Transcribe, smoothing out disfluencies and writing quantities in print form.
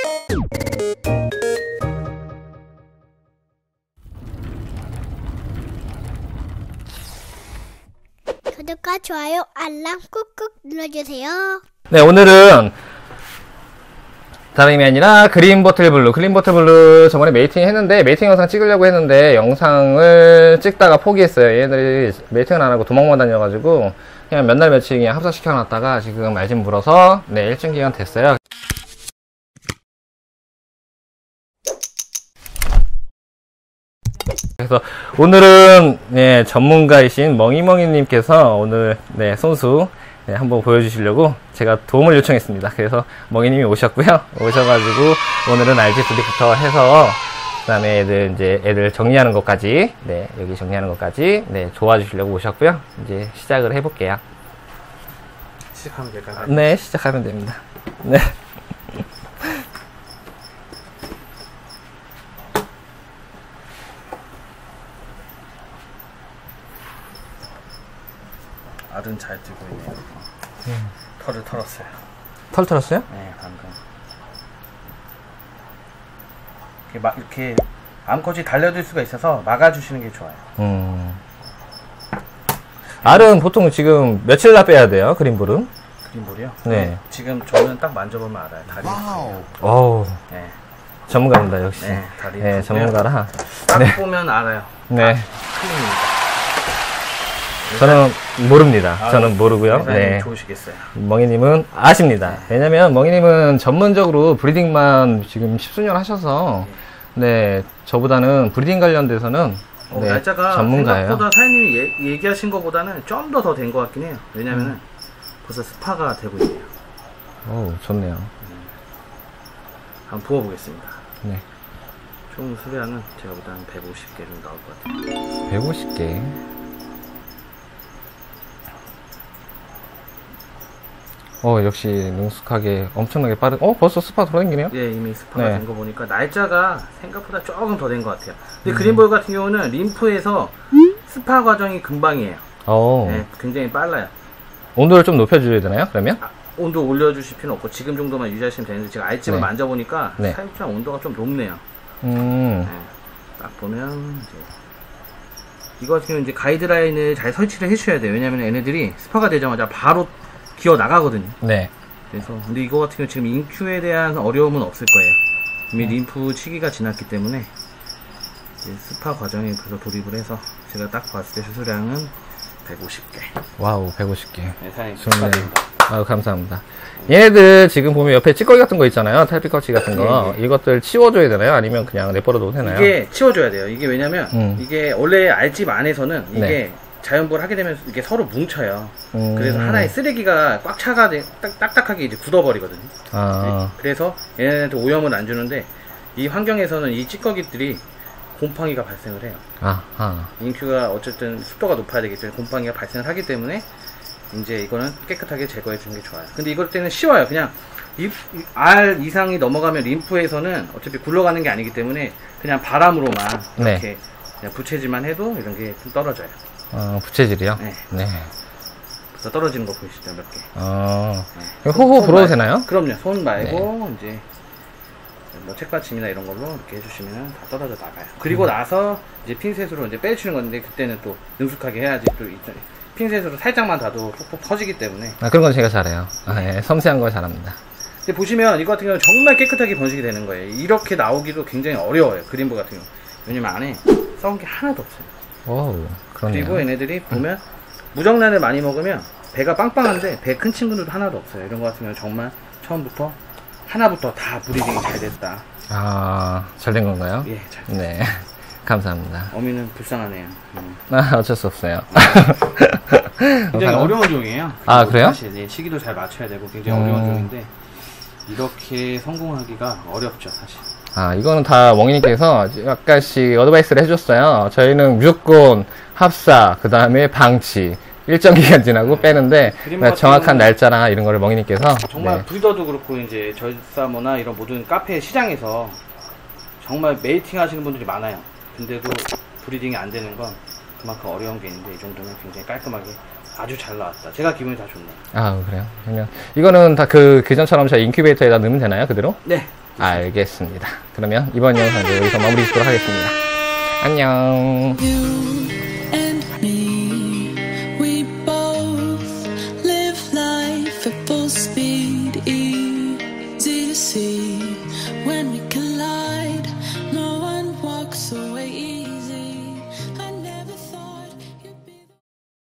구독과 좋아요, 알람 꾹꾹 눌러주세요. 네, 오늘은 다름이 아니라 그린버틀블루. 그린버틀블루 저번에 메이팅 했는데, 메이팅 영상 찍으려고 했는데 영상을 찍다가 포기했어요. 얘네들이 메이팅을 안 하고 도망만 다녀가지고 그냥 몇 날 며칠 그냥 합사시켜 놨다가 지금 알짐 물어서 네, 일정 기간 됐어요. 그래서 오늘은 네, 전문가이신 멍이멍이님께서 오늘 네, 손수 네, 한번 보여주시려고 제가 도움을 요청했습니다. 그래서 멍이님이 오셨고요. 오셔가지고 오늘은 RG부터 해서 그 다음에 애들 정리하는 것까지 네, 여기 정리하는 것까지 네, 도와주시려고 오셨고요. 이제 시작을 해볼게요. 시작하면 될까요? 네, 시작하면 됩니다. 네. 알은 잘 뜨고 있네요. 털을 털었어요. 털 털었어요? 네, 방금. 이렇게 암컷이 달려들 수가 있어서 막아주시는 게 좋아요. 알은 보통 지금 며칠나 빼야 돼요? 그린볼은? 그린볼이요? 네. 지금 저는 딱 만져보면 알아요. 다리. 어우, 네. 전문가입니다, 역시. 네, 다리. 네, 전문가라. 딱 네. 보면 알아요. 네. 클린입니다. 저는 모릅니다. 아, 저는 모르고요. 네. 네. 좋으시겠어요. 멍이님은 아십니다. 네. 왜냐면 멍이님은 전문적으로 브리딩만 지금 십수년 하셔서 네, 저보다는 브리딩 관련돼서는 네, 날짜가 전문가예요. 생각보다 사장님이 얘기하신 것보다는 좀 더 된 것 같긴 해요. 왜냐면은 벌써 스파가 되고 있네요. 오, 좋네요. 한번 부어보겠습니다. 네. 총 수량은 제가 보다 한 150개 정도 나올 것 같아요. 150개. 역시 능숙하게 엄청나게 빠른. 벌써 스파 돌아다니네요? 예, 이미 스파가 네. 된 거 보니까 날짜가 생각보다 조금 더 된 것 같아요. 근데 그린볼 같은 경우는 림프에서 스파 과정이 금방이에요. 네, 굉장히 빨라요. 온도를 좀 높여줘야 되나요, 그러면? 온도 올려주실 필요는 없고 지금 정도만 유지하시면 되는데 제가 알집을 네. 만져보니까 네. 사육장 온도가 좀 높네요. 네, 딱 보면 이제 이거 같은 경우는 이제 가이드라인을 잘 설치를 해주셔야 돼요. 왜냐면 얘네들이 스파가 되자마자 바로 기어 나가거든요. 네. 그래서 근데 이거 같은 경우 지금 인큐에 대한 어려움은 없을 거예요. 이미 림프 시기가 지났기 때문에 이제 스파 과정에 그래서 돌입을 해서 제가 딱 봤을 때 수수량은 150개. 와우, 150개. 네, 사장님 좋네요. 축하드립니다. 아유, 감사합니다. 얘네들 지금 보면 옆에 찌꺼기 같은 거 있잖아요. 탈피커치 같은 거. 예, 예. 이것들 치워줘야 되나요? 아니면 그냥 내버려둬도 되나요? 이게 치워줘야 돼요. 이게 왜냐면 이게 원래 알집 안에서는 이게 네. 자연보를 하게 되면 이게 서로 뭉쳐요. 음. 그래서 하나의 쓰레기가 꽉 차가 딱딱하게 이제 굳어버리거든요. 아, 그래서 얘네한테 오염을 안 주는데 이 환경에서는 이 찌꺼기들이 곰팡이가 발생을 해요. 인큐가 어쨌든 습도가 높아야 되기 때문에 곰팡이가 발생을 하기 때문에 이제 이거는 깨끗하게 제거해 주는 게 좋아요. 근데 이럴 때는 쉬워요. 그냥 알 이상이 넘어가면 림프에서는 어차피 굴러가는 게 아니기 때문에 그냥 바람으로만 네. 이렇게 그냥 부채질만 해도 이런 게 좀 떨어져요. 부채질이요? 네. 네. 그래서 떨어지는 거 보이시죠? 몇 개. 네. 호호 불어도 되나요? 그럼요. 손 말고 이제 뭐 책받침이나 이런 걸로 이렇게 해주시면 다 떨어져 나가요. 그리고 나서 이제 핀셋으로 이제 빼주는 건데 그때는 또 능숙하게 해야지 또 핀셋으로 살짝만 닿아도 톡톡 터지기 때문에. 그런 건 제가 잘해요. 네, 섬세한 걸 잘합니다. 근데 보시면 이거 같은 경우는 정말 깨끗하게 번식이 되는 거예요. 이렇게 나오기도 굉장히 어려워요. 그린볼 같은 경우. 왜냐면 안에 썩은 게 하나도 없어요. 오, 그러네요. 그리고 얘네들이 보면 무정란을 많이 먹으면 배가 빵빵한데 배 큰 친구들도 하나도 없어요. 이런 거 같은 경우는 정말 처음부터 하나부터 다 브리딩이 잘 됐다. 잘 된 건가요? 예, 잘 됐어요. 네. 감사합니다. 어미는 불쌍하네요. 어쩔 수 없어요. 굉장히 어려운 종이에요. 그래요? 사실 예, 시기도 잘 맞춰야 되고 굉장히 어려운 종인데 이렇게 성공하기가 어렵죠, 사실. 이거는 다 멍이님께서 약간씩 어드바이스를 해줬어요. 저희는 무조건 합사, 그 다음에 방치, 일정 기간 지나고 빼는데 정확한 날짜나 이런 거를 멍이님께서 정말 네. 브리더도 그렇고 이제 절사모나 이런 모든 카페 시장에서 정말 메이팅 하시는 분들이 많아요. 근데도 브리딩이 안 되는 건 그만큼 어려운 게 있는데 이 정도면 굉장히 깔끔하게 아주 잘 나왔다. 제가 기분이 다 좋네요. 그래요? 그러면 이거는 다 그전처럼 저희 인큐베이터에다 넣으면 되나요? 그대로? 네. 알겠습니다. 그러면 이번 영상 여기서 마무리 짓도록 하겠습니다. 안녕.